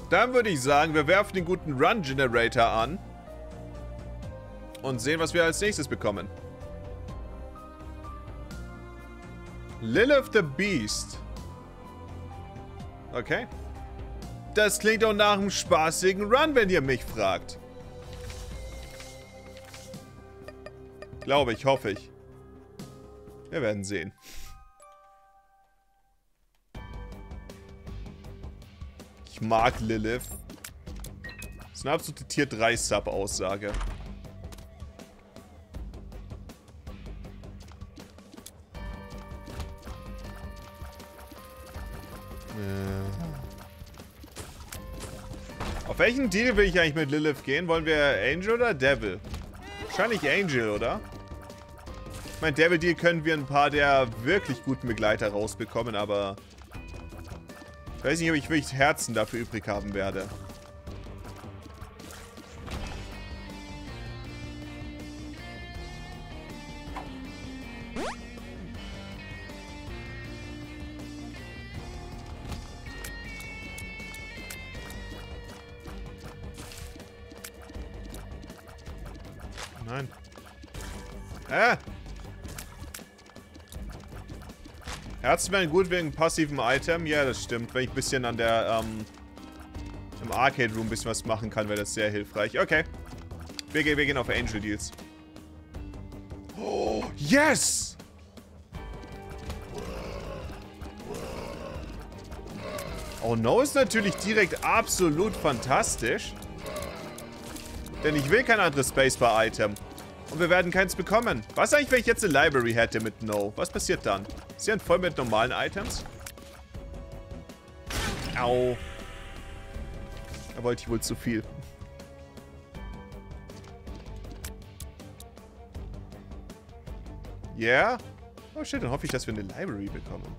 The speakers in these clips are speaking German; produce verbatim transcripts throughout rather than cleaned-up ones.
Dann würde ich sagen, wir werfen den guten Run-Generator an. Und sehen, was wir als nächstes bekommen. Lilith the Beast. Okay. Das klingt doch nach einem spaßigen Run, wenn ihr mich fragt. Glaube ich, hoffe ich. Wir werden sehen. Ich mag Lilith. Das ist eine absolute Tier drei Sub-Aussage. Auf welchen Deal will ich eigentlich mit Lilith gehen? Wollen wir Angel oder Devil? Wahrscheinlich Angel, oder? Ich meine, Devil Deal können wir ein paar der wirklich guten Begleiter rausbekommen, aber ich weiß nicht, ob ich wirklich Herzen dafür übrig haben werde. Nein. Ah! Herzen wären gut wegen passiven Item. Ja, das stimmt. Wenn ich ein bisschen an der, ähm, im Arcade Room ein bisschen was machen kann, wäre das sehr hilfreich. Okay. Wir, wir gehen auf Angel Deals. Oh, yes! Oh no ist natürlich direkt absolut fantastisch. Denn ich will kein anderes Spacebar-Item. Und wir werden keins bekommen. Was eigentlich, wenn ich jetzt eine Library hätte mit No? Was passiert dann? Ist die voll mit normalen Items? Au. Da wollte ich wohl zu viel. Yeah? Oh shit, dann hoffe ich, dass wir eine Library bekommen.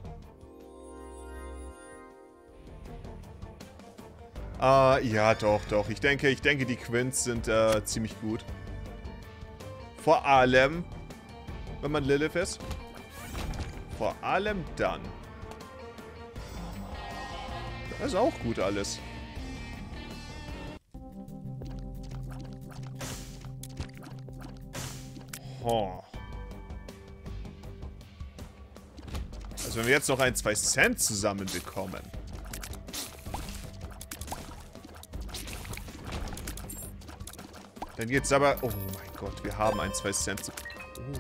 Ah, uh, ja, doch, doch. Ich denke, ich denke, die Quints sind uh, ziemlich gut. Vor allem, wenn man Lilith ist. Vor allem dann. Das ist auch gut alles. Oh. Also wenn wir jetzt noch ein, zwei Cent zusammenbekommen. Dann geht's aber... Oh mein Gott, wir haben ein, zwei Cent. Oh.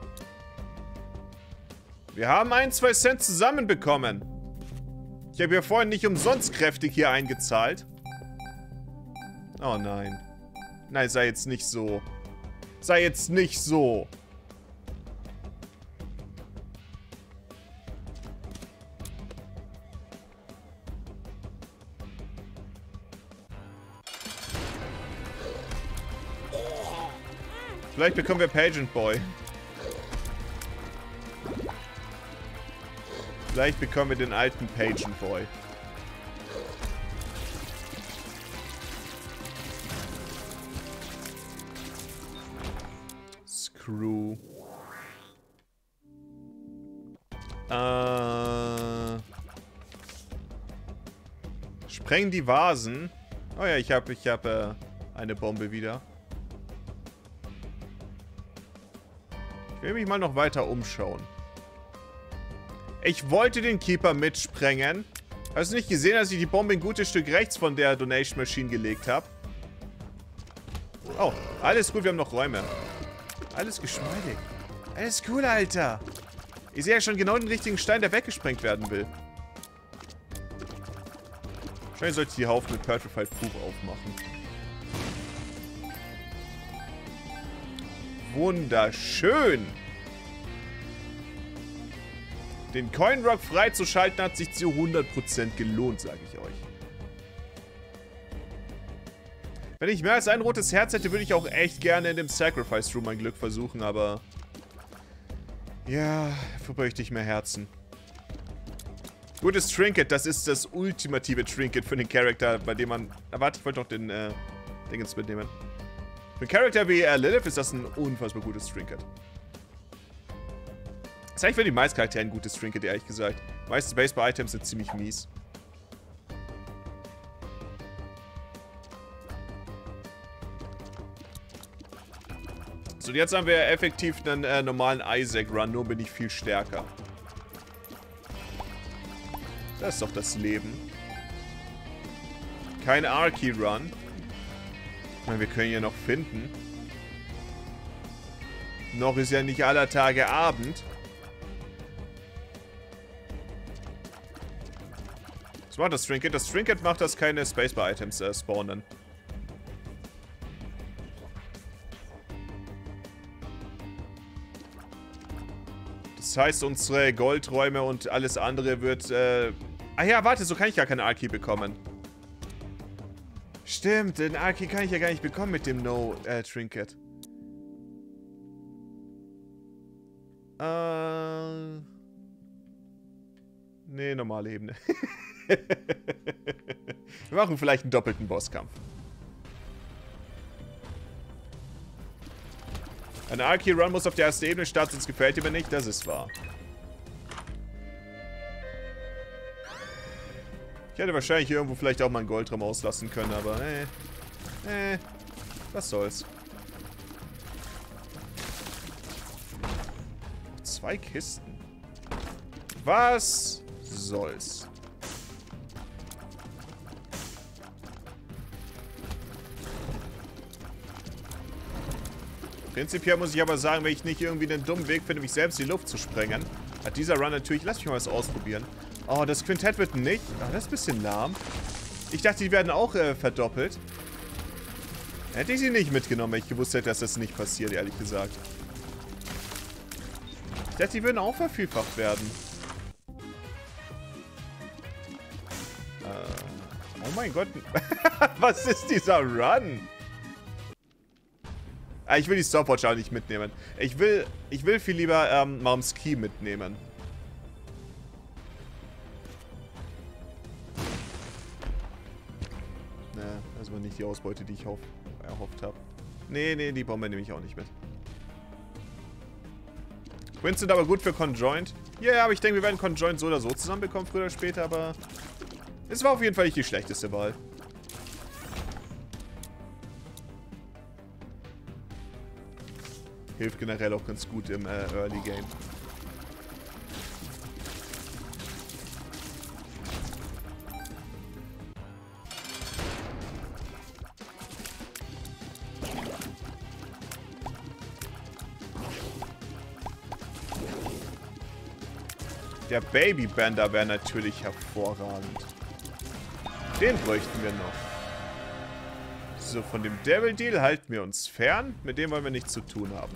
Wir haben ein, zwei Cent zusammenbekommen. Ich habe ja vorhin nicht umsonst kräftig hier eingezahlt. Oh nein. Nein, sei jetzt nicht so. Sei jetzt nicht so. Vielleicht bekommen wir Pageant Boy. Vielleicht bekommen wir den alten Pageant Boy. Screw. Äh. Sprengen die Vasen. Oh ja, ich habe ich hab, äh, eine Bombe wieder. Ich will mich mal noch weiter umschauen. Ich wollte den Keeper mitsprengen. Hast du nicht gesehen, dass ich die Bombe ein gutes Stück rechts von der Donation Machine gelegt habe? Oh, alles gut, wir haben noch Räume. Alles geschmeidig. Alles cool, Alter. Ich sehe ja schon genau den richtigen Stein, der weggesprengt werden will. Wahrscheinlich sollte ich die Haufen mit Petrified Proof aufmachen. Wunderschön. Den Coinrock freizuschalten hat sich zu hundert Prozent gelohnt, sage ich euch. Wenn ich mehr als ein rotes Herz hätte, würde ich auch echt gerne in dem Sacrifice Room mein Glück versuchen, aber... Ja, dafür bräuchte ich mehr Herzen. Gutes Trinket, das ist das ultimative Trinket für den Charakter, bei dem man... Ah, warte, ich wollte noch den, äh, Dingens mitnehmen. Für einen Charakter wie äh, Lilith ist das ein unfassbar gutes Trinket. Das ist eigentlich für die meisten Charaktere ein gutes Trinket, ehrlich gesagt. Die meisten Baseball-Items sind ziemlich mies. So, jetzt haben wir effektiv einen äh, normalen Isaac-Run, nur bin ich viel stärker. Das ist doch das Leben. Kein Arky-Run. Ich meine, wir können ja noch finden. Noch ist ja nicht aller Tage Abend. Was macht das Trinket? Das Trinket macht, dass keine Spacebar-Items äh, spawnen. Das heißt, unsere Goldräume und alles andere wird... Äh ah ja, warte, so kann ich ja keine Arky bekommen. Stimmt, den Arky kann ich ja gar nicht bekommen mit dem No-Trinket. Äh... Nee, normale Ebene. Wir machen vielleicht einen doppelten Bosskampf. Ein Arky-Run muss auf der ersten Ebene starten, sonst gefällt mir nicht. Das ist wahr. Ich hätte wahrscheinlich irgendwo vielleicht auch mal einen Goldraum auslassen können, aber äh, äh, was soll's. Zwei Kisten. Was soll's. Prinzipiell muss ich aber sagen, wenn ich nicht irgendwie einen dummen Weg finde, mich selbst in die Luft zu sprengen, hat dieser Run natürlich... Lass mich mal was ausprobieren. Oh, das Quintett wird nicht. Ah, das ist ein bisschen lahm. Ich dachte, die werden auch äh, verdoppelt. Hätte ich sie nicht mitgenommen, wenn ich gewusst hätte, dass das nicht passiert, ehrlich gesagt. Ich dachte, die würden auch vervielfacht werden. Äh, oh mein Gott. Was ist dieser Run? Ah, ich will die Stopwatch auch nicht mitnehmen. Ich will, ich will viel lieber ähm, Moms Key mitnehmen. Ne, das war nicht die Ausbeute, die ich erhofft habe. Nee, nee, die Bombe nehme ich auch nicht mit. Twins sind aber gut für Conjoint. Ja, yeah, aber ich denke, wir werden Conjoint so oder so zusammenbekommen, früher oder später, aber... Es war auf jeden Fall nicht die schlechteste Wahl. Hilft generell auch ganz gut im äh, Early Game. Der Babybender wäre natürlich hervorragend. Den bräuchten wir noch. So, von dem Devil Deal halten wir uns fern. Mit dem wollen wir nichts zu tun haben.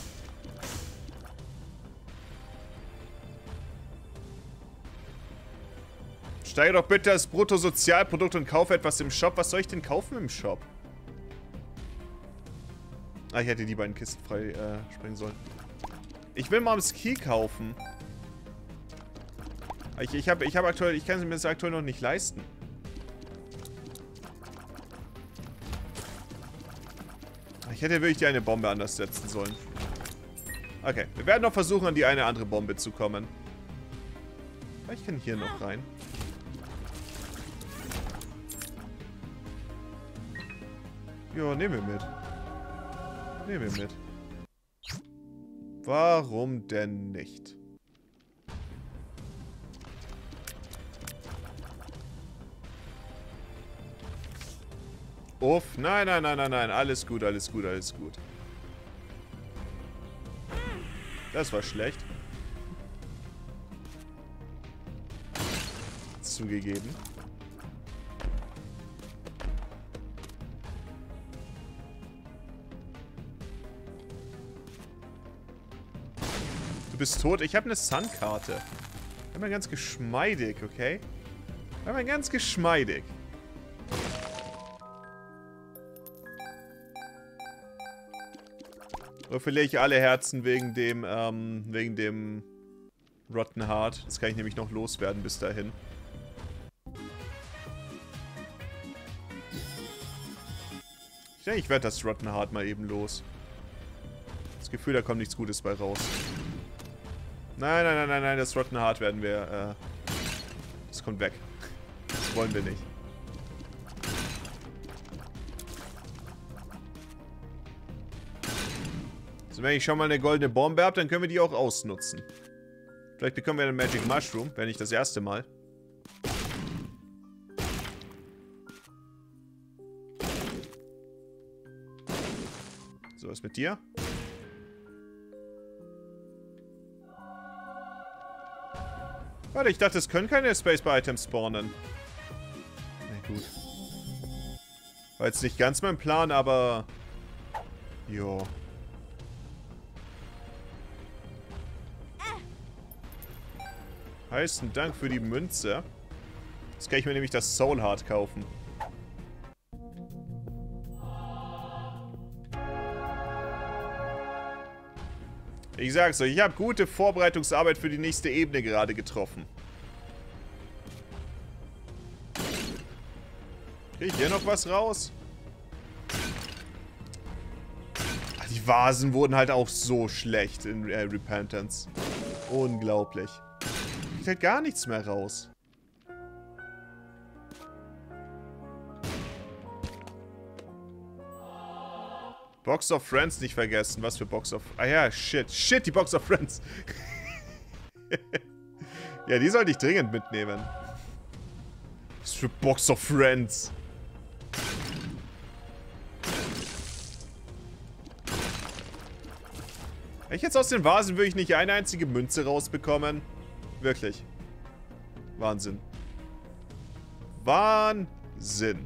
Steige doch bitte das Bruttosozialprodukt und kaufe etwas im Shop. Was soll ich denn kaufen im Shop? Ah, ich hätte die beiden Kisten frei äh, springen sollen. Ich will Moms Key kaufen. Ich, ich habe ich hab aktuell, ich kann es mir das aktuell noch nicht leisten. Ich hätte wirklich die eine Bombe anders setzen sollen. Okay, wir werden noch versuchen, an die eine andere Bombe zu kommen. Ich kann hier noch rein. Ja, nehmen wir mit. Nehmen wir mit. Warum denn nicht? Uff, nein, nein, nein, nein, nein. Alles gut, alles gut, alles gut. Das war schlecht. Zugegeben. Du bist tot? Ich habe eine Sun-Karte. War mal ganz geschmeidig, okay? War mal ganz geschmeidig. Oder verliere ich alle Herzen wegen dem, ähm, wegen dem Rotten Heart. Das kann ich nämlich noch loswerden bis dahin. Ich denke, ich werde das Rotten Heart mal eben los. Das Gefühl, da kommt nichts Gutes bei raus. Nein, nein, nein, nein, nein, das Rotten Heart werden wir, äh... Das kommt weg. Das wollen wir nicht. Also wenn ich schon mal eine goldene Bombe habe, dann können wir die auch ausnutzen. Vielleicht bekommen wir eine Magic Mushroom, wenn nicht das erste Mal. So, was mit dir? Warte, ich dachte, es können keine Spacebar-Items spawnen. Na gut. War jetzt nicht ganz mein Plan, aber... Jo. Heißen Dank für die Münze. Jetzt kann ich mir nämlich das Soul Heart kaufen. Ich sag's euch, ich habe gute Vorbereitungsarbeit für die nächste Ebene gerade getroffen. Krieg ich hier noch was raus? Ach, die Vasen wurden halt auch so schlecht in äh, Repentance. Unglaublich. Kriegt halt gar nichts mehr raus. Box of Friends nicht vergessen. Was für Box of... Ah ja, shit. Shit, die Box of Friends. Ja, die sollte ich dringend mitnehmen. Was für Box of Friends? Ich jetzt aus den Vasen würde ich nicht eine einzige Münze rausbekommen. Wirklich. Wahnsinn. Wahnsinn.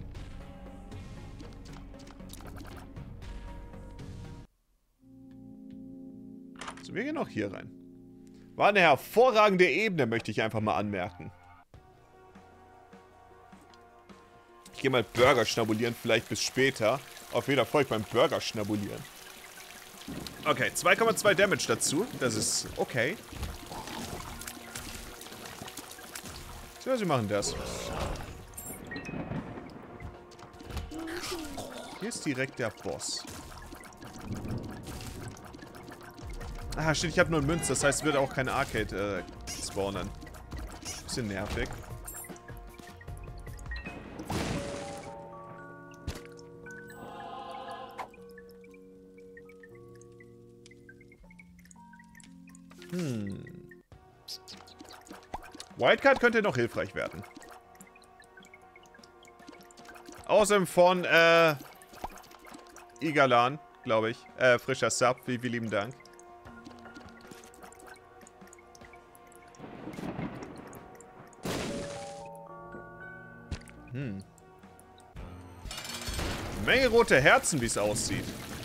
So, wir gehen auch hier rein. War eine hervorragende Ebene, möchte ich einfach mal anmerken. Ich gehe mal Burger schnabulieren, vielleicht bis später. Auf jeden Fall folgt beim Burger schnabulieren. Okay, zwei Komma zwei Damage dazu. Das ist okay. So, sie machen das. Hier ist direkt der Boss. Ah, shit, ich habe nur eine Münze. Das heißt, es wird auch keine Arcade äh, spawnen. Bisschen nervig. Hm. Wildcard könnte noch hilfreich werden. Außerdem von, äh... Igalan, glaube ich. Äh, frischer Sub. Vielen, vielen lieben Dank. Hm. Menge rote Herzen, wie es aussieht.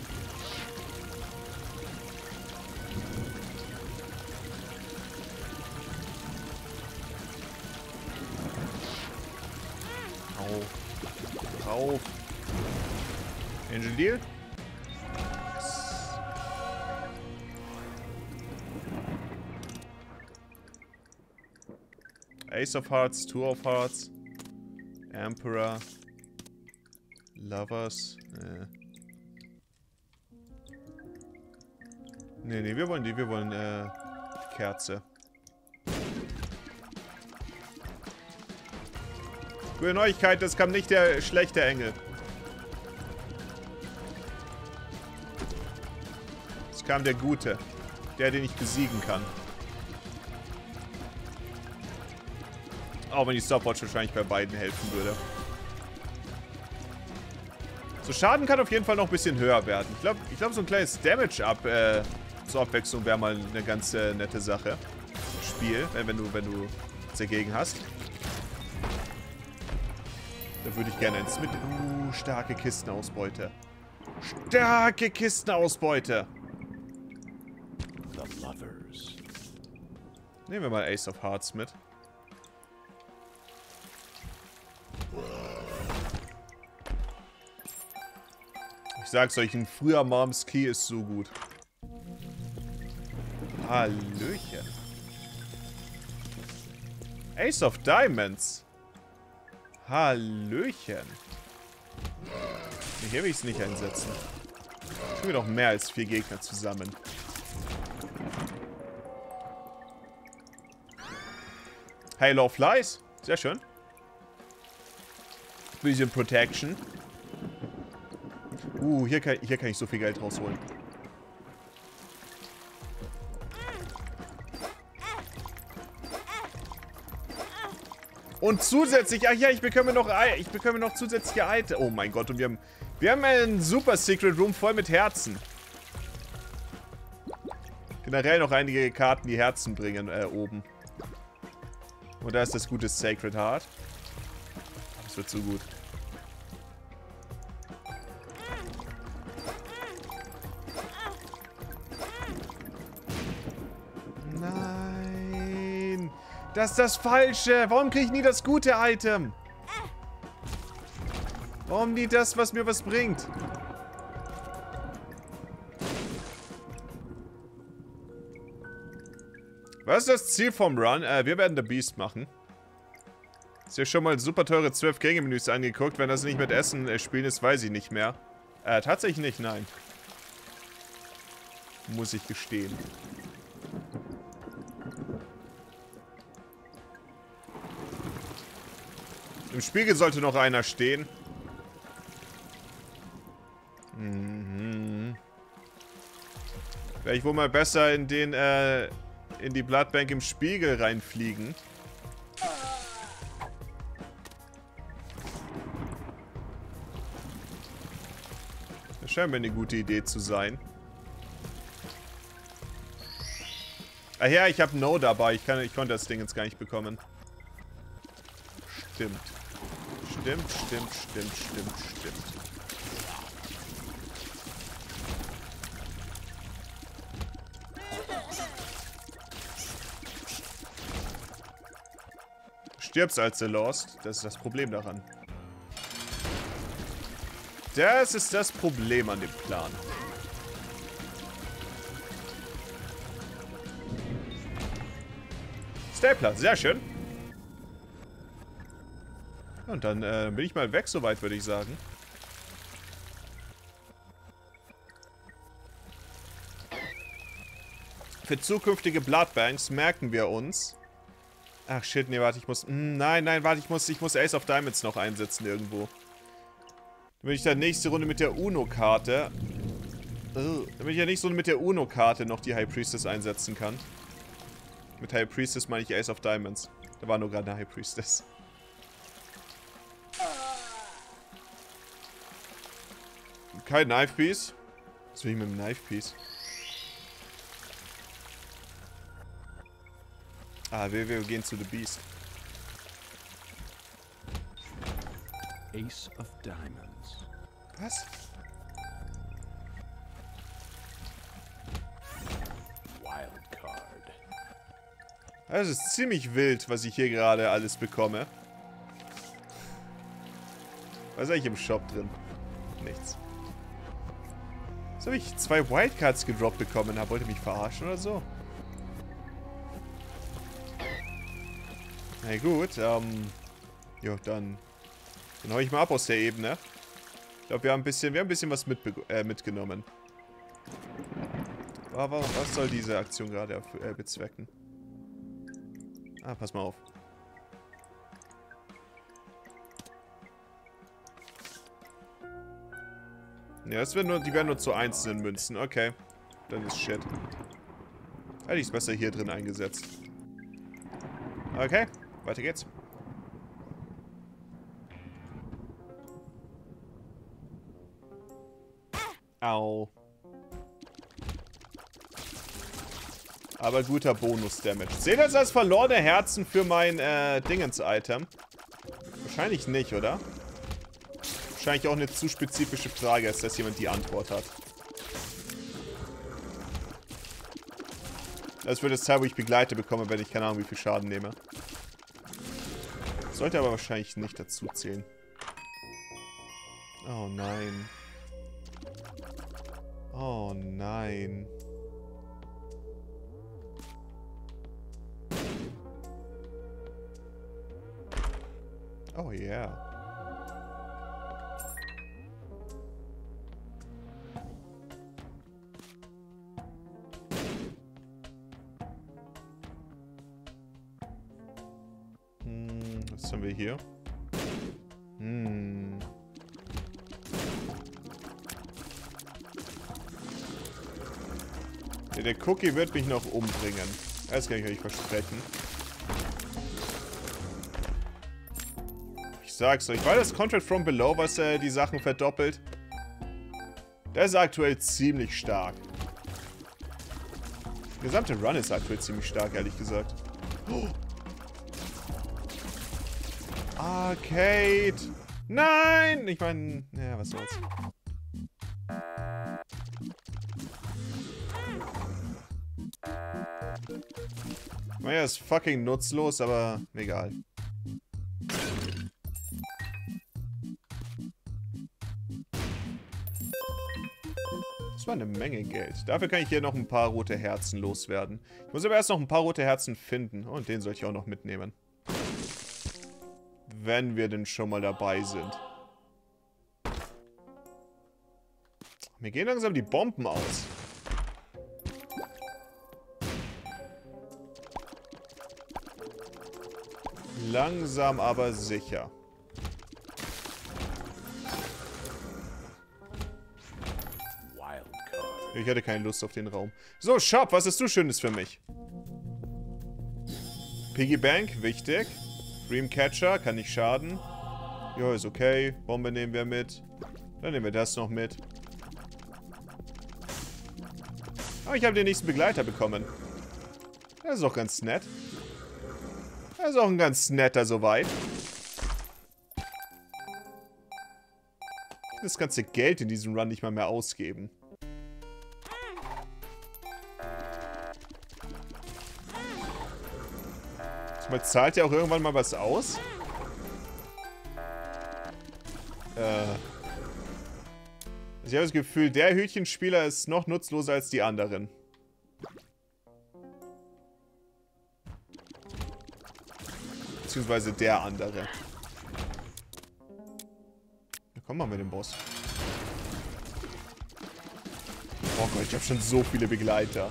Auf. Auf. Angel Deal. Ace of Hearts, Two of Hearts. Emperor. Lovers. Äh. Nee, nee, wir wollen die, wir wollen äh, die Kerze. Gute Neuigkeit, das kam nicht der schlechte Engel. Es kam der Gute. Der, den ich besiegen kann. Auch wenn die Stopwatch wahrscheinlich bei beiden helfen würde. So, Schaden kann auf jeden Fall noch ein bisschen höher werden. Ich glaube, ich glaub, so ein kleines Damage-Up äh, zur Abwechslung wäre mal eine ganz äh, nette Sache. Spiel, wenn, wenn du wenn du es dagegen hast. Da würde ich gerne ins mit. Uh, starke Kistenausbeute. Starke Kistenausbeute. The Lovers. Nehmen wir mal Ace of Hearts mit. Ich sag's euch, ein früher Moms Key ist so gut. Hallöchen. Ace of Diamonds. Hallöchen. Hier will ich es nicht einsetzen. Schon wieder noch mehr als vier Gegner zusammen. Halo of Lies. Sehr schön. Bisschen Protection. Uh, hier kann, hier kann ich so viel Geld rausholen. Und zusätzlich, ach ja, ich bekomme noch, ich bekomme noch zusätzliche Items. Oh mein Gott, und wir haben, wir haben einen super Secret Room voll mit Herzen. Generell noch einige Karten, die Herzen bringen, äh, oben. Und da ist das gute Sacred Heart. Das wird so gut. Nein. Das ist das Falsche. Warum kriege ich nie das gute Item? Warum nie das, was mir was bringt? Was ist das Ziel vom Run? Äh, wir werden The Beast machen. Ist ja schon mal super teure zwölf Gänge-Menüs angeguckt. Wenn das nicht mit Essen äh, spielen ist, weiß ich nicht mehr. Äh, tatsächlich nicht, nein. Muss ich gestehen. Im Spiegel sollte noch einer stehen. Mhm. Wäre ich wohl mal besser in den, äh, in die Bloodbank im Spiegel reinfliegen. Das scheint mir eine gute Idee zu sein. Ach ja, ich habe No dabei. Ich, kann, ich konnte das Ding jetzt gar nicht bekommen. Stimmt. Stimmt, stimmt, stimmt, stimmt, stimmt. Du stirbst als The Lost. Das ist das Problem daran. Das ist das Problem an dem Plan. Stapler, sehr schön. Und dann äh, bin ich mal weg, soweit würde ich sagen. Für zukünftige Bloodbanks merken wir uns. Ach shit, nee, warte, ich muss... Mh, nein, nein, warte, ich muss, ich muss Ace of Diamonds noch einsetzen irgendwo. Damit ich dann nächste Runde mit der Uno-Karte... Uh, damit ich ja nicht so mit der Uno-Karte noch die High Priestess einsetzen kann. Mit High Priestess meine ich Ace of Diamonds. Da war nur gerade eine High Priestess. Kein Knife Piece. Was will ich mit dem Knife Piece? Ah, wir, wir gehen zu The Beast. Ace of Diamonds. Was? Wildcard. Das ist ziemlich wild, was ich hier gerade alles bekomme. Was ist eigentlich im Shop drin? Nichts. Was habe ich zwei Wildcards gedroppt bekommen? Hab, wollte mich verarschen oder so? Na gut, ähm... jo, dann... Dann hau ich mal ab aus der Ebene. Ich glaube, wir haben ein bisschen... Wir haben ein bisschen was mitbe äh, mitgenommen. Aber was soll diese Aktion gerade äh, bezwecken? Ah, pass mal auf. Ja, das werden nur, die werden nur zu einzelnen Münzen. Okay. Dann ist shit. Hätte ich es besser hier drin eingesetzt. Okay, weiter geht's. Au. Aber guter Bonus-Damage. Seht ihr das als verlorene Herzen für mein äh, Dingens-Item? Wahrscheinlich nicht, oder? Wahrscheinlich auch eine zu spezifische Frage, als dass jemand die Antwort hat. Das wird das Teil, wo ich Begleiter bekomme, wenn ich keine Ahnung, wie viel Schaden nehme. Sollte aber wahrscheinlich nicht dazu zählen. Oh nein. Oh nein. Oh yeah. Hm, was haben wir hier? Hm. Ja, der Cookie wird mich noch umbringen. Das kann ich euch versprechen. sag's euch. War das Contract from Below, was äh, die Sachen verdoppelt? Der ist aktuell ziemlich stark. Der gesamte Run ist aktuell ziemlich stark, ehrlich gesagt. Oh. Arcade! Nein! Ich meine, ja, was soll's. Naja, ist fucking nutzlos, aber egal. Das war eine Menge Geld. Dafür kann ich hier noch ein paar rote Herzen loswerden. Ich muss aber erst noch ein paar rote Herzen finden. Und den soll ich auch noch mitnehmen. Wenn wir denn schon mal dabei sind. Mir gehen langsam die Bomben aus. Langsam aber sicher. Ich hatte keine Lust auf den Raum. So, Shop, was hast du Schönes für mich? Piggy Bank, wichtig. Dreamcatcher, kann nicht schaden. Ja, ist okay. Bombe nehmen wir mit. Dann nehmen wir das noch mit. Ah, ich habe den nächsten Begleiter bekommen. Das ist auch ganz nett. Das ist auch ein ganz netter soweit. Das ganze Geld in diesem Run nicht mal mehr ausgeben. Man zahlt ja auch irgendwann mal was aus. Äh. Ich habe das Gefühl, der Hütchenspieler ist noch nutzloser als die anderen. Beziehungsweise der andere. Na komm mal mit dem Boss. Oh Gott, ich habe schon so viele Begleiter.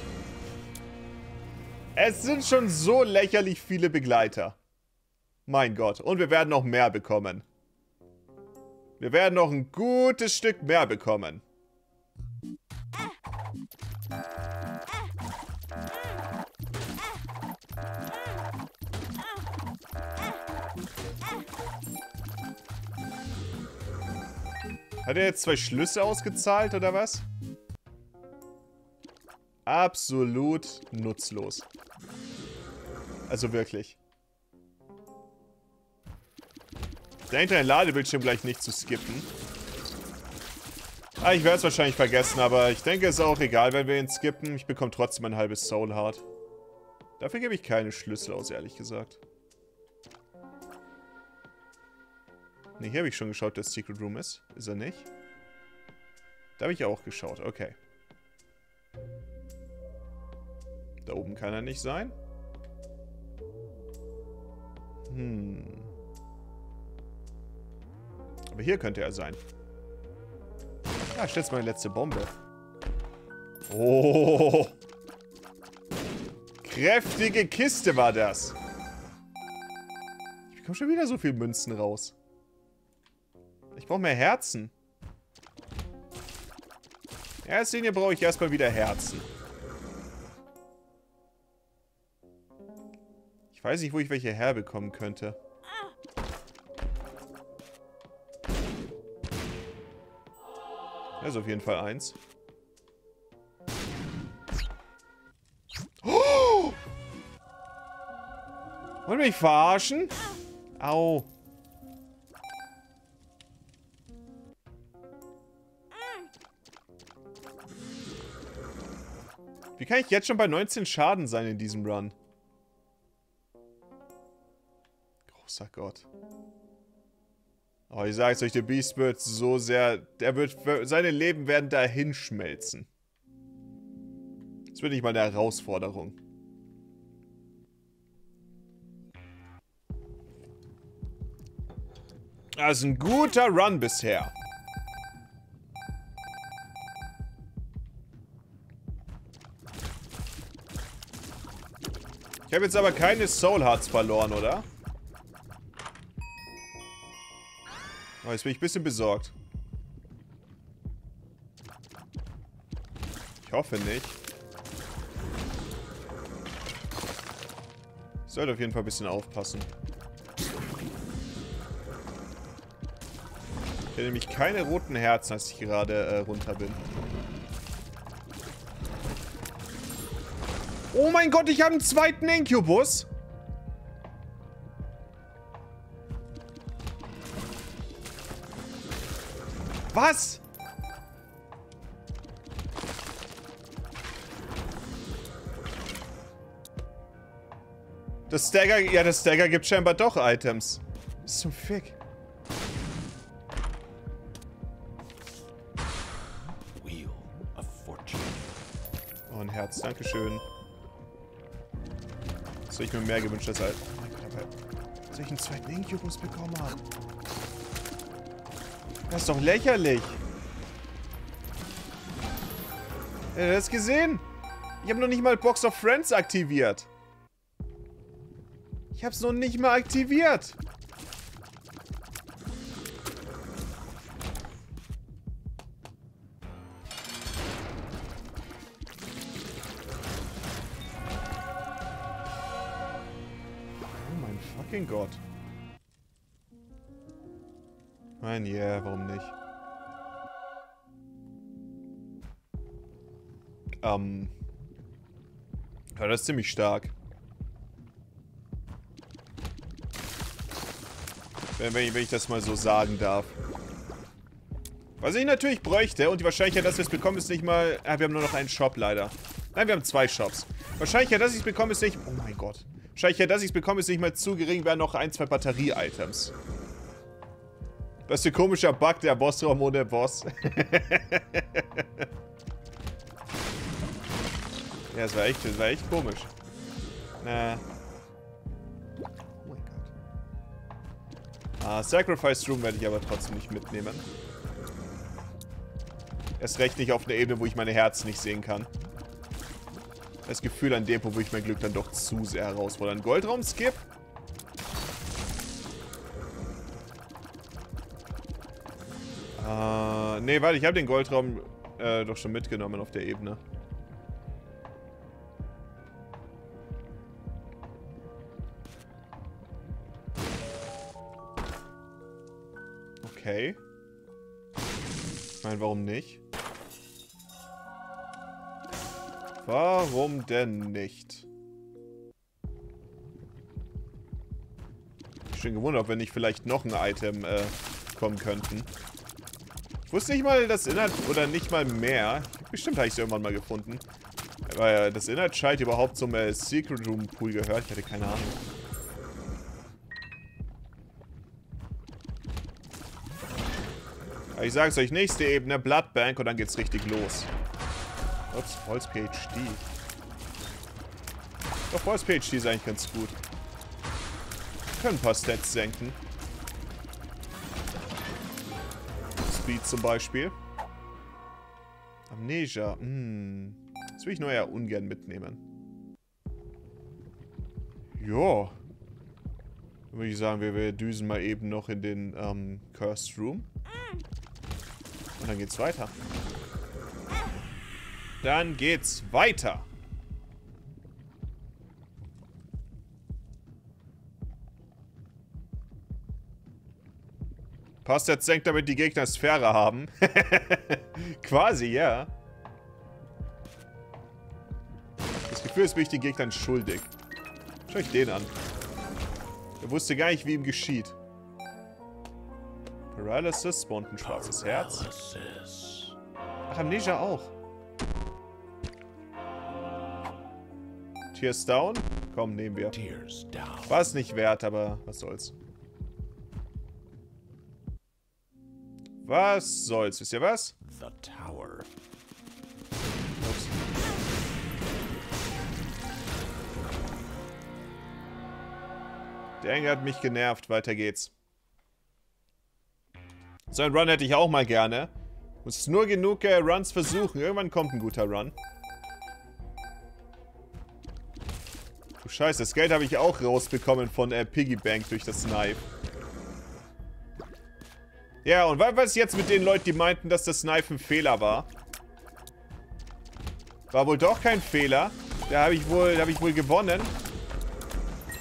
Es sind schon so lächerlich viele Begleiter. Mein Gott. Und wir werden noch mehr bekommen. Wir werden noch ein gutes Stück mehr bekommen. Hat er jetzt zwei Schlüsse ausgezahlt, oder was? Absolut nutzlos. Also wirklich. Denkt an den Ladebildschirm gleich nicht zu skippen. Ah, ich werde es wahrscheinlich vergessen, aber ich denke, es ist auch egal, wenn wir ihn skippen. Ich bekomme trotzdem ein halbes Soul Heart. Dafür gebe ich keine Schlüssel aus, ehrlich gesagt. Ne, hier habe ich schon geschaut, dass Secret Room ist. Ist er nicht? Da habe ich auch geschaut, okay. Da oben kann er nicht sein. Hm. Aber hier könnte er sein. Ah, stell's meine letzte Bombe. Oh. Kräftige Kiste war das. Ich bekomme schon wieder so viel Münzen raus. Ich brauche mehr Herzen. In erster Linie brauche ich erstmal wieder Herzen. Ich weiß nicht, wo ich welche herbekommen könnte. Das ist auf jeden Fall eins. Oh! Wollt ihr mich verarschen? Au. Wie kann ich jetzt schon bei neunzehn Schaden sein in diesem Run? Großer Gott. Oh, ich sag's euch, der Beast wird so sehr... Der wird... Seine Leben werden dahin schmelzen. Das wird nicht mal eine Herausforderung. Das ist ein guter Run bisher. Ich habe jetzt aber keine Soul Hearts verloren, oder? Oh, jetzt bin ich ein bisschen besorgt. Ich hoffe nicht. Ich sollte auf jeden Fall ein bisschen aufpassen. Ich habe nämlich keine roten Herzen, als ich gerade äh, runter bin. Oh mein Gott, ich habe einen zweiten Incubus. Was? Das Stagger, ja, das Stagger gibt scheinbar doch Items. Was zum Fick? Wheel of Fortune. Oh, ein Herz, dankeschön. Das hätte ich mir mehr gewünscht als halt. Oh mein Gott, aber soll ich einen zweiten Incubus bekommen haben? Das ist doch lächerlich. Hätte ihr das gesehen? Ich habe noch nicht mal Box of Friends aktiviert. Ich habe es noch nicht mal aktiviert. Oh mein fucking Gott. Mein yeah, warum nicht? Ähm. Ja, das ist ziemlich stark. Wenn, wenn, ich, wenn ich das mal so sagen darf. Was ich natürlich bräuchte, und die Wahrscheinlichkeit, dass wir es bekommen, ist nicht mal... Ah, wir haben nur noch einen Shop, leider. Nein, wir haben zwei Shops. Wahrscheinlichkeit, dass ich es bekomme, ist nicht... Oh mein Gott. Wahrscheinlichkeit, dass ich es bekomme, ist nicht mal zu gering, wären noch ein, zwei Batterie-Items. Das ist ein komischer Bug, der Bossraum ohne Boss. Ja, das war echt, das war echt komisch. Na. Oh mein Gott. Ah, Sacrifice Room werde ich aber trotzdem nicht mitnehmen. Erst recht nicht auf einer Ebene, wo ich meine Herzen nicht sehen kann. Das Gefühl an dem Punkt, wo ich mein Glück dann doch zu sehr herausfordern. Goldraum-Skip? Uh, nee, warte, ich habe den Goldraum äh, doch schon mitgenommen auf der Ebene. Okay. Ich meine, warum nicht? Warum denn nicht? Ich bin gewundert, ob wir nicht vielleicht noch ein Item äh, kommen könnten. Ich wusste nicht mal das Inhalt, oder nicht mal mehr. Bestimmt habe ich es irgendwann mal gefunden. Weil das Inhaltsschalt überhaupt zum äh, Secret Room Pool gehört. Ich hatte keine Ahnung. Aber ich sage es euch, nächste Ebene, Bloodbank, und dann geht's richtig los. Ups, Holz P H D. Doch, Holz P H D ist eigentlich ganz gut. Wir können ein paar Stats senken. Speed zum Beispiel. Amnesia. Hm. Das will ich nur eher ungern mitnehmen. Ja. Dann würde ich sagen, wir, wir düsen mal eben noch in den ähm, Cursed Room. Und dann geht's weiter. Dann geht's weiter. Passt jetzt, denkt, damit die Gegner Sphäre haben. Quasi, ja. Das Gefühl ist, bin ich den Gegnern schuldig. Schau ich den an. Er wusste gar nicht, wie ihm geschieht. Paralysis, spawnt ein schwarzes Herz. Ach, Amnesia auch. Tears down? Komm, nehmen wir. War es nicht wert, aber was soll's. Was soll's? Wisst ihr was? The Tower. Ups. Der Engel hat mich genervt. Weiter geht's. So einen Run hätte ich auch mal gerne. Muss nur genug äh, Runs versuchen. Irgendwann kommt ein guter Run. Du Scheiße, das Geld habe ich auch rausbekommen von äh, Piggy Bank durch das Knife. Ja, und was ist jetzt mit den Leuten, die meinten, dass das Knife ein Fehler war? War wohl doch kein Fehler. Da habe ich wohl, da habe ich wohl gewonnen.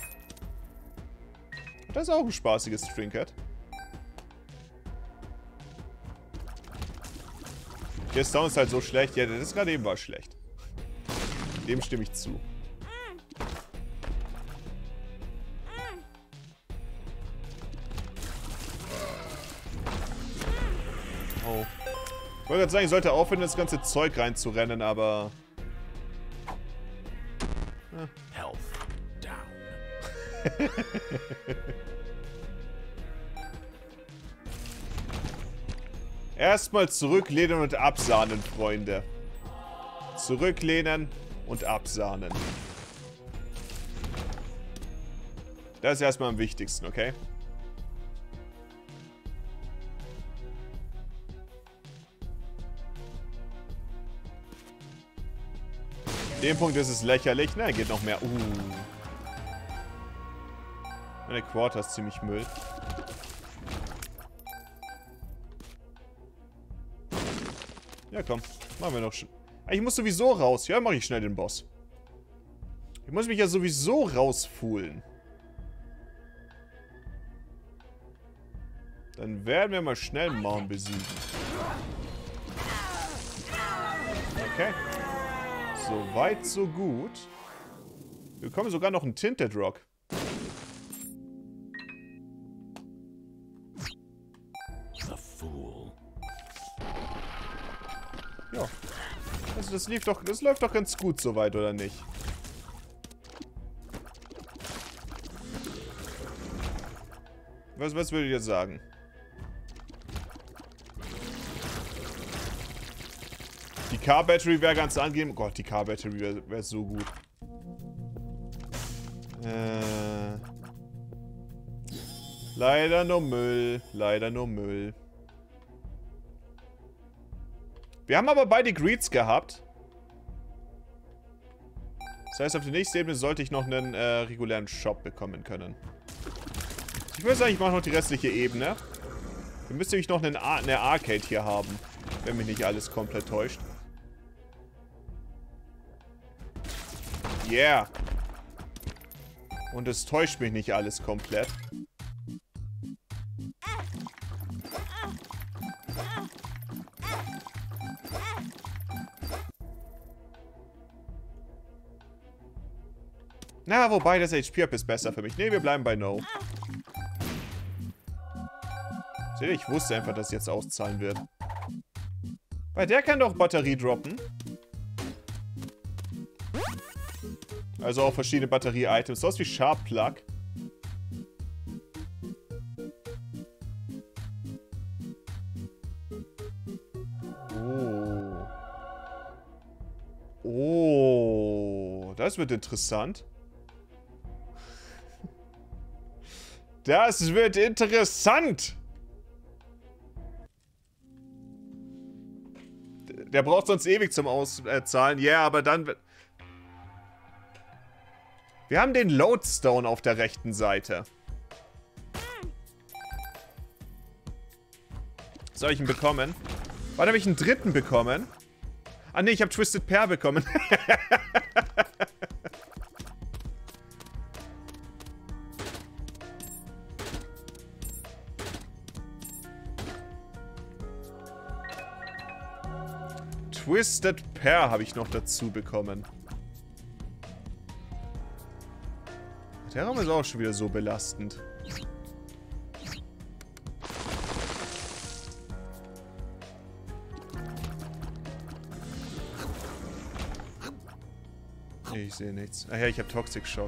Das ist auch ein spaßiges Trinket. Der Sound ist halt so schlecht. Ja, das gerade eben war schlecht. Dem stimme ich zu. Oh. Ich wollte gerade sagen, ich sollte aufhören, das ganze Zeug reinzurennen, aber... Ah. Health down. Erstmal zurücklehnen und absahnen, Freunde. Zurücklehnen und absahnen. Das ist erstmal am wichtigsten, okay? Dem Punkt ist es lächerlich. Na, geht noch mehr. Uh. Meine Quarter ist ziemlich Müll. Ja, komm. Machen wir noch schon. Ich muss sowieso raus. Ja, mache ich schnell den Boss. Ich muss mich ja sowieso rausfuhlen. Dann werden wir mal schnell Maun besiegen. Okay. So weit, so gut. Wir bekommen sogar noch einen Tinted Rock. The fool. Ja. Also das lief doch, das läuft doch ganz gut soweit, oder nicht? Was, was würdet ihr sagen? Die Car-Battery wäre ganz angenehm. Oh Gott, die Car-Battery wäre wär so gut. Äh. Leider nur Müll. Leider nur Müll. Wir haben aber beide Greeds gehabt. Das heißt, auf der nächsten Ebene sollte ich noch einen äh, regulären Shop bekommen können. Ich würde sagen, ich mache noch die restliche Ebene. Wir müssen nämlich noch einen Ar eine Arcade hier haben. Wenn mich nicht alles komplett täuscht. Yeah. Und es täuscht mich nicht alles komplett. Na, wobei, das H P-Up ist besser für mich. Ne, wir bleiben bei No. Seht ihr, ich wusste einfach, dass es jetzt auszahlen wird. Weil der kann doch Batterie droppen. Also auch verschiedene Batterie-Items. So was wie Sharp Plug. Oh. Oh. Das wird interessant. Das wird interessant. Der braucht sonst ewig zum Auszahlen. Ja, yeah, aber dann... Wir haben den Lodestone auf der rechten Seite. Soll ich ihn bekommen? Wann habe ich einen dritten bekommen? Ah ne, ich habe Twisted Pair bekommen. Twisted Pair habe ich noch dazu bekommen. Der Raum ist auch schon wieder so belastend. Nee, ich sehe nichts. Ach ja, ich habe Toxic Shock.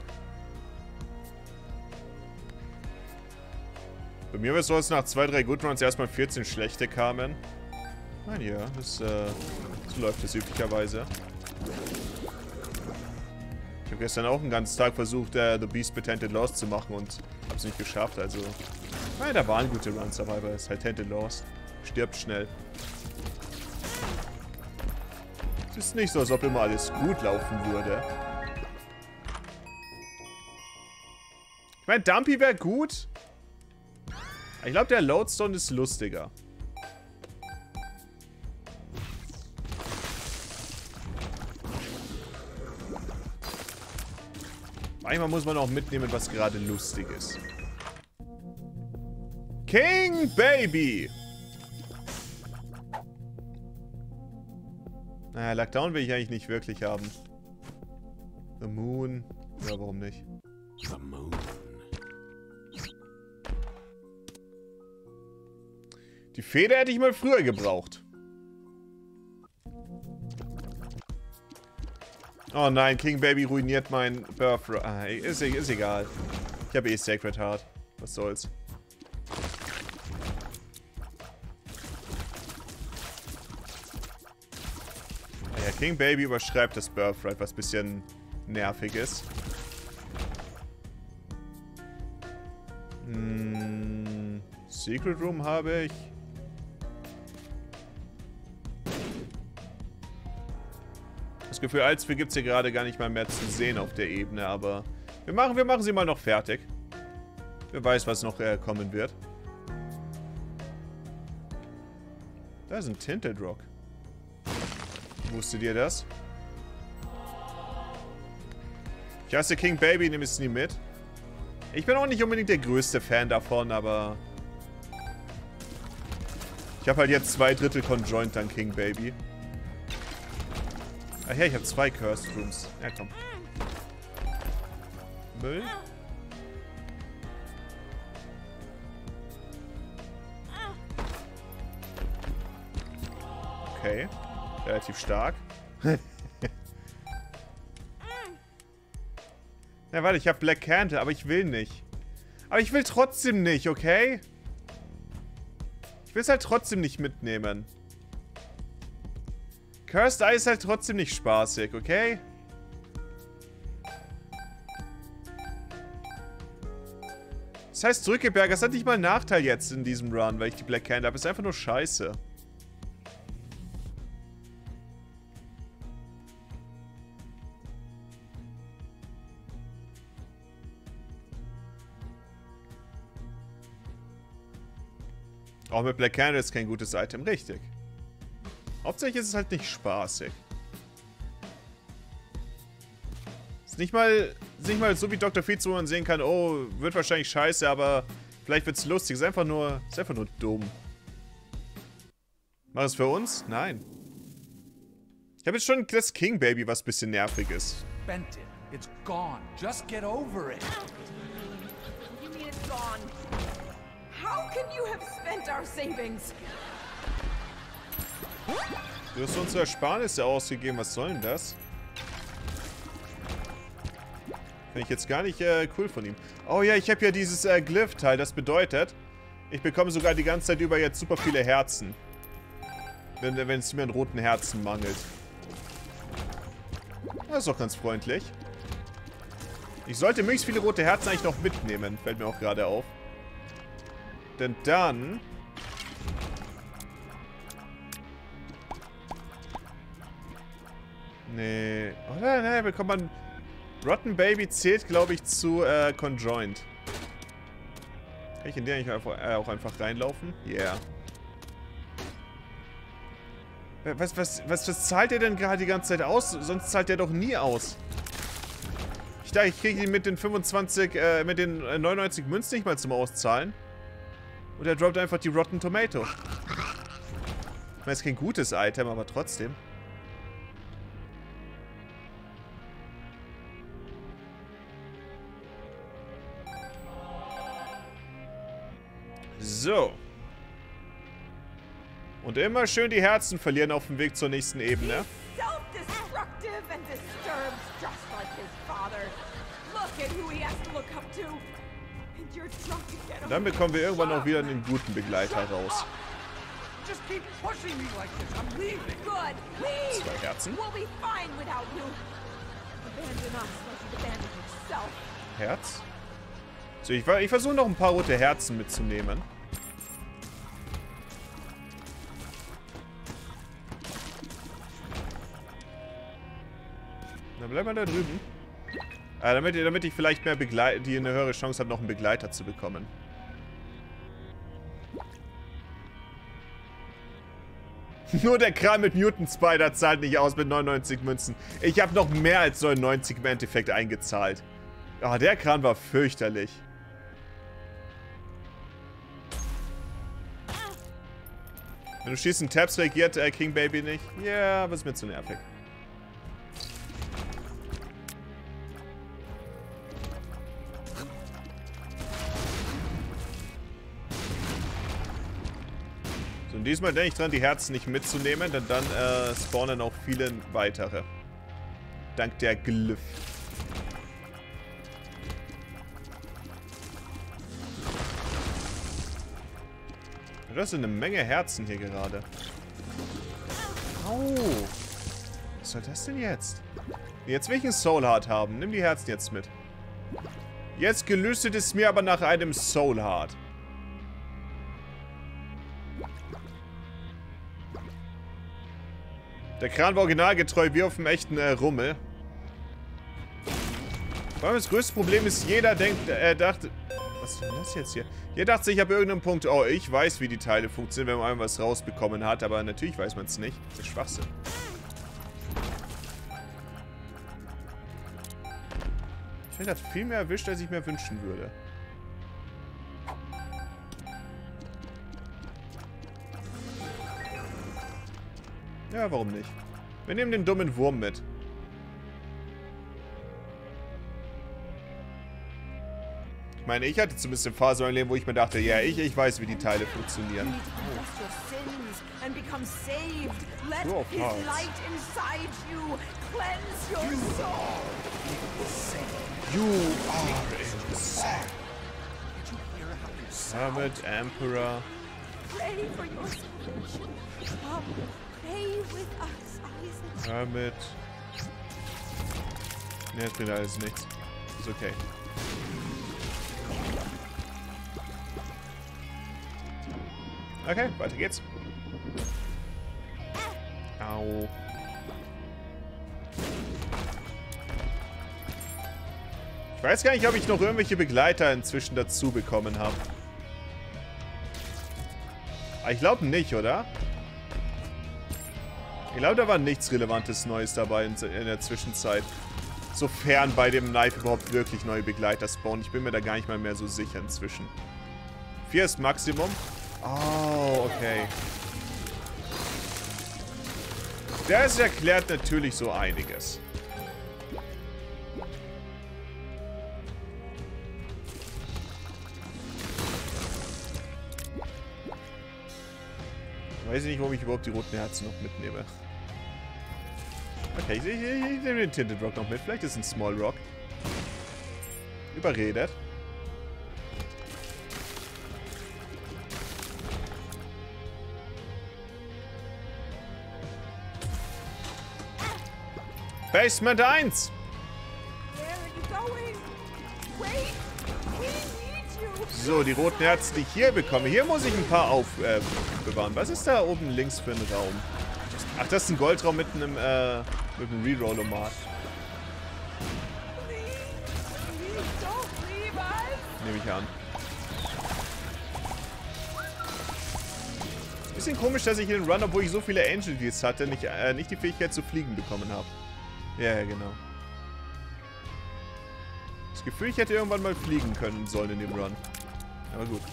Bei mir war es so, dass nach zwei, drei Good Runs erstmal vierzehn schlechte kamen. Nein, ja, das, äh, so läuft es üblicherweise. Ich habe gestern auch einen ganzen Tag versucht, äh, The Beast mit Tainted Lost zu machen und habe es nicht geschafft, also... Nein, da waren gute Runs dabei, aber es ist halt Tainted Lost. Stirbt schnell. Es ist nicht so, als ob immer alles gut laufen würde. Ich meine, Dumpy wäre gut. Ich glaube, der Lodestone ist lustiger. Manchmal muss man auch mitnehmen, was gerade lustig ist. King Baby! Naja, Lockdown will ich eigentlich nicht wirklich haben. The Moon. Ja, warum nicht? The moon. Die Feder hätte ich mal früher gebraucht. Oh nein, King Baby ruiniert mein Birthright. Ah, ist, ist egal. Ich habe eh Sacred Heart. Was soll's. Ja, King Baby überschreibt das Birthright, was ein bisschen nervig ist. Hm, Secret Room habe ich. Das Gefühl, als für gibt es hier gerade gar nicht mal mehr zu sehen auf der Ebene, aber wir machen, wir machen sie mal noch fertig. Wer weiß, was noch äh, kommen wird. Da ist ein Tinted Rock. Wusstet ihr das? Ich hasse King Baby, nehme es nie mit. Ich bin auch nicht unbedingt der größte Fan davon, aber ich habe halt jetzt zwei Drittel Conjoint an King Baby. Ach ja, ich habe zwei Cursed Rooms. Ja, komm. Müll. Okay. Relativ stark. Na, warte, ich habe Black Candle, aber ich will nicht. Aber ich will trotzdem nicht, okay? Ich will es halt trotzdem nicht mitnehmen. Cursed Eye ist halt trotzdem nicht spaßig, okay? Das heißt, Drückeberger, das hat nicht mal einen Nachteil jetzt in diesem Run, weil ich die Black Candle habe. Ist einfach nur scheiße. Auch mit Black Candle ist kein gutes Item, richtig. Hauptsächlich ist es halt nicht spaßig. Ist nicht mal, ist nicht mal so wie Doktor Fietz, wo man sehen kann, oh, wird wahrscheinlich scheiße, aber vielleicht wird es lustig. Ist einfach nur, ist einfach nur dumm. Mach es für uns? Nein. Ich habe jetzt schon das King Baby, was ein bisschen nervig ist. Spent it. It's gone. Just get over it. You mean it's gone? How can you have spent our savings? Du hast unsere Ersparnisse ausgegeben, was soll denn das? Finde ich jetzt gar nicht äh, cool von ihm. Oh ja, ich habe ja dieses äh, Glyph-Teil, das bedeutet, ich bekomme sogar die ganze Zeit über jetzt super viele Herzen. Wenn, wenn es mir an roten Herzen mangelt. Das ist doch ganz freundlich. Ich sollte möglichst viele rote Herzen eigentlich noch mitnehmen, fällt mir auch gerade auf. Denn dann... Nee. Oder? Nee, bekommt man... Rotten Baby zählt, glaube ich, zu äh, Conjoint. Kann ich in der nicht einfach, äh, auch einfach reinlaufen? Yeah. Was, was, was, was zahlt der denn gerade die ganze Zeit aus? Sonst zahlt der doch nie aus. Ich dachte, ich kriege ihn mit den fünfundzwanzig, äh, mit den neunundneunzig Münzen nicht mal zum Auszahlen. Und er droppt einfach die Rotten Tomato. Ich meine, ist kein gutes Item, aber trotzdem. So. Und immer schön die Herzen verlieren auf dem Weg zur nächsten Ebene. Self-destructive and disturbed, just like his father. Look at who he has to look up to. And you're drunk again. Und dann bekommen wir irgendwann auch wieder einen guten Begleiter raus. Just keep pushing me like this. I'm leaving. Good. Leave. Zwei Herzen. We'll be fine without you. Abandon us like you abandoned yourself. Herz. So, ich, ich versuche noch ein paar rote Herzen mitzunehmen. Dann bleiben wir da drüben. Äh, damit, damit ich vielleicht mehr Begleiter, die eine höhere Chance hat, noch einen Begleiter zu bekommen. Nur der Kram mit Mutant Spider zahlt nicht aus mit neunundneunzig Münzen. Ich habe noch mehr als neunundneunzig im Endeffekt eingezahlt. Ah, der Kran war fürchterlich. Wenn du schießt, Tabs reagiert äh, King Baby nicht. Ja, aber ist mir zu nervig. So, und diesmal denke ich dran, die Herzen nicht mitzunehmen, denn dann äh, spawnen auch viele weitere. Dank der Glyph. Das sind eine Menge Herzen hier gerade. Au. Was soll das denn jetzt? Jetzt will ich einen Soul Heart haben. Nimm die Herzen jetzt mit. Jetzt gelüstet es mir aber nach einem Soul Heart. Der Kran war originalgetreu wie auf dem echten äh, Rummel. Vor allem das größte Problem ist, jeder denkt, er äh, dachte... Was ist denn das jetzt hier? Jeder dachte sich ab irgendeinem Punkt, oh, ich weiß, wie die Teile funktionieren, wenn man irgendwas rausbekommen hat, aber natürlich weiß man es nicht. Das ist Schwachsinn. Ich finde, er hat viel mehr erwischt, als ich mir wünschen würde. Ja, warum nicht? Wir nehmen den dummen Wurm mit. Ich meine, ich hatte zumindest eine Phase in meinem Leben, wo ich mir dachte, ja, ich, ich weiß, wie die Teile funktionieren. Two of Hearts. You are insane. Hermit, Emperor. Hermit. Ne, jetzt bringt alles nichts. Ist okay. Okay, weiter geht's. Au. Ich weiß gar nicht, ob ich noch irgendwelche Begleiter inzwischen dazu bekommen habe. Aber ich glaube nicht, oder? Ich glaube, da war nichts Relevantes Neues dabei in, in der Zwischenzeit. Sofern bei dem Knife überhaupt wirklich neue Begleiter spawnen. Ich bin mir da gar nicht mal mehr so sicher inzwischen. Vier ist Maximum. Oh, okay. Das erklärt natürlich so einiges. Ich weiß nicht, warum ich überhaupt die roten Herzen noch mitnehme. Okay, ich, ich, ich nehme den Tinted Rock noch mit. Vielleicht ist es ein Small Rock. Überredet. Basement eins! So, die roten Herzen, die ich hier bekomme. Hier muss ich ein paar aufbewahren. Äh, Was ist da oben links für ein Raum? Ach, das ist ein Goldraum mit einem, äh, mit einem Reroll-Omat. Nehme ich an. Bisschen komisch, dass ich in den Run, obwohl ich so viele Angel Deals hatte, nicht, äh, nicht die Fähigkeit zu fliegen bekommen habe. Ja, ja, genau. Das Gefühl, ich hätte irgendwann mal fliegen können sollen in dem Run. Aber gut.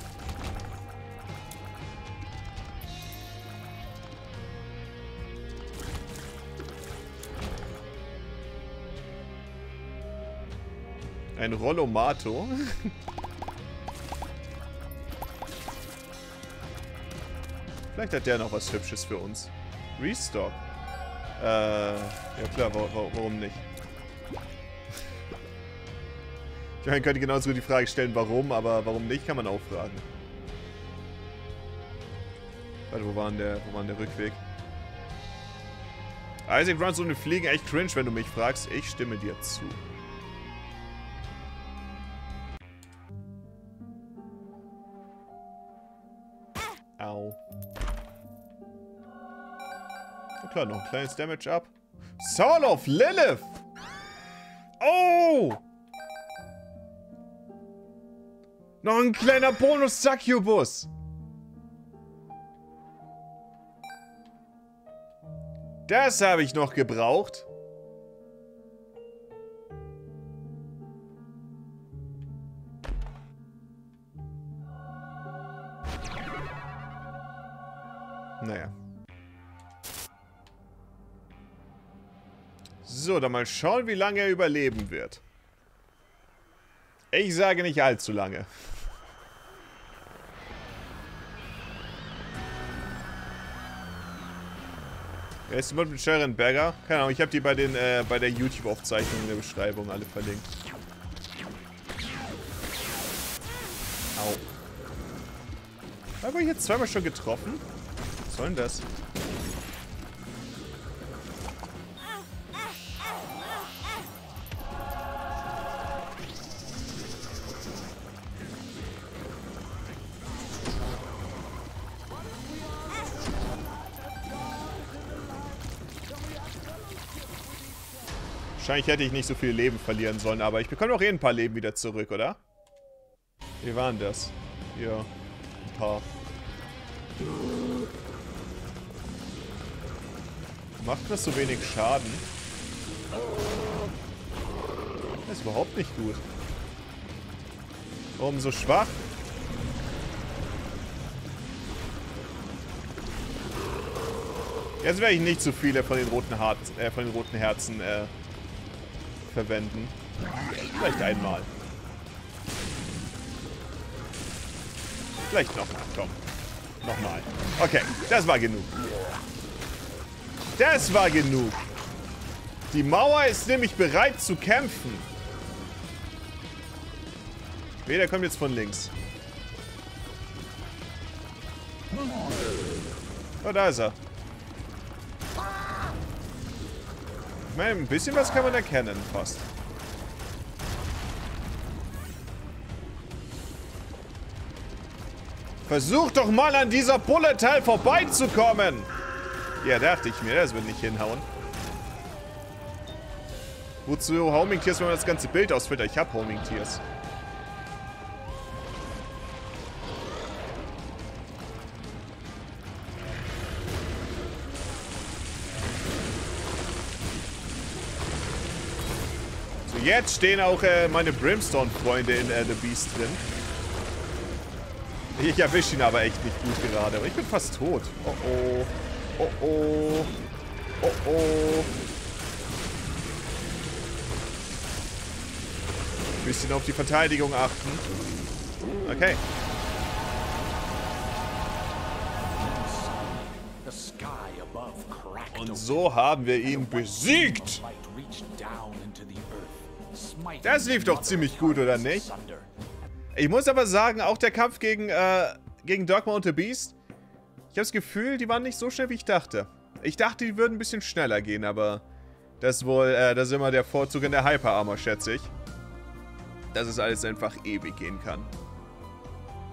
Ein Rollomato. Vielleicht hat der noch was Hübsches für uns. Restock. Äh, ja klar, wa wa warum nicht? Ich meine, man könnte genauso die Frage stellen, warum, aber warum nicht, kann man auch fragen. Warte, wo war denn der, wo war denn der Rückweg? Isaac Runs ohne Fliegen, echt cringe, wenn du mich fragst. Ich stimme dir zu. Au. Na klar, noch ein kleines Damage ab. Soul of Lilith! Oh! Noch ein kleiner Bonus-Succubus! Das habe ich noch gebraucht. Naja. So, dann mal schauen, wie lange er überleben wird. Ich sage nicht allzu lange. Wer ist jemand mit Sharon Berger? Keine Ahnung, ich habe die bei den äh, bei der YouTube-Aufzeichnung in der Beschreibung alle verlinkt. Au. Habe ich jetzt zweimal schon getroffen? Was soll denn das? Wahrscheinlich hätte ich nicht so viel Leben verlieren sollen, aber ich bekomme doch eh ein paar Leben wieder zurück, oder? Wie war denn das? Ja, ein paar. Macht das so wenig Schaden? Das ist überhaupt nicht gut. Warum so schwach? Jetzt werde ich nicht so viele von den roten, Harz, äh, von den roten Herzen äh, verwenden. Vielleicht einmal. Vielleicht nochmal. Komm. Nochmal. Okay, das war genug. Das war genug. Die Mauer ist nämlich bereit zu kämpfen. Nee, der kommt jetzt von links. Oh, da ist er. Ich meine, ein bisschen was kann man erkennen, fast. Versuch doch mal an dieser Bullet Hell vorbeizukommen! Ja, dachte ich mir, das wird nicht hinhauen. Wozu Homing Tears, wenn man das ganze Bild ausfiltert? Ich hab Homing Tears. Jetzt stehen auch äh, meine Brimstone-Freunde in äh, The Beast drin. Ich erwische ihn aber echt nicht gut gerade. Aber ich bin fast tot. Oh oh. Oh oh. Oh oh. Ein bisschen auf die Verteidigung achten. Okay. Und so haben wir ihn besiegt. Das lief doch ziemlich gut, oder nicht? Ich muss aber sagen, auch der Kampf gegen, äh, gegen Dogma und The Beast, ich habe das Gefühl, die waren nicht so schnell, wie ich dachte. Ich dachte, die würden ein bisschen schneller gehen, aber das ist wohl, äh, das ist immer der Vorzug in der Hyper Armor, schätze ich. Dass es alles einfach ewig gehen kann.